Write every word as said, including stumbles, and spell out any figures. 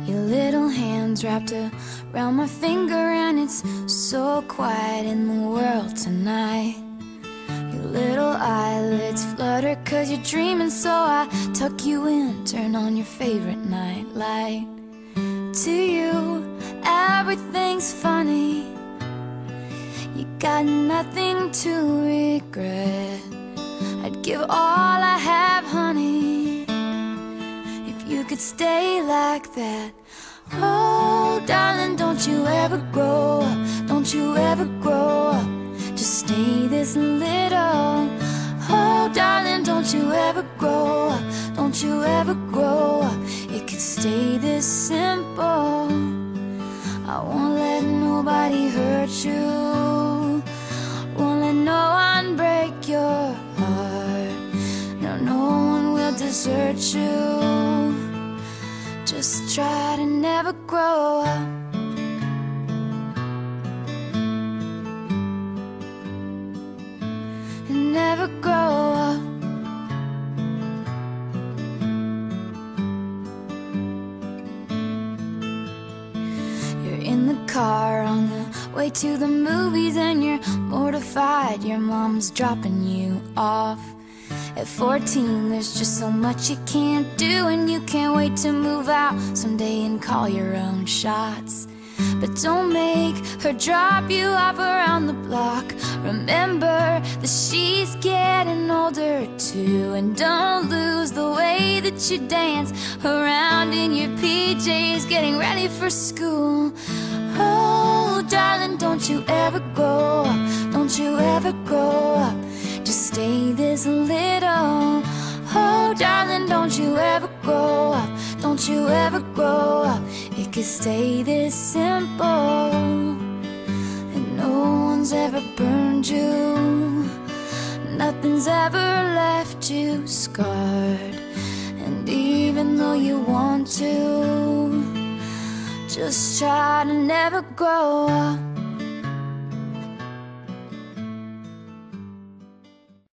Your little hands wrapped around my finger, and it's so quiet in the world tonight. Your little eyelids flutter 'cause you're dreaming, so I tuck you in, turn on your favorite night light. To you, everything's funny. You got nothing to regret. I'd give all I have, honey, if you could stay like that. Oh, darling, don't you ever grow up, don't you ever grow up, just stay this little. Oh, darling, don't you ever grow up, don't you ever grow up, it could stay this simple. I won't let nobody hurt you, won't let no one break your heart. No, no one will desert you. Just try to never grow up. And never grow up. You're in the car on the way to the movies, and you're mortified your mom's dropping you off. At fourteen, there's just so much you can't do, and you can't wait to move out someday and call your own shots. But don't make her drop you off around the block. Remember that she's getting older too, and don't lose the way that you dance around in your P Js getting ready for school. Oh, darling, don't you ever grow up, don't you ever grow up, just stay this little. Oh, darling, don't you ever grow up, don't you ever grow up, it could stay this simple. And no one's ever burned you, nothing's ever left you scarred. And even though you want to, just try to never grow up.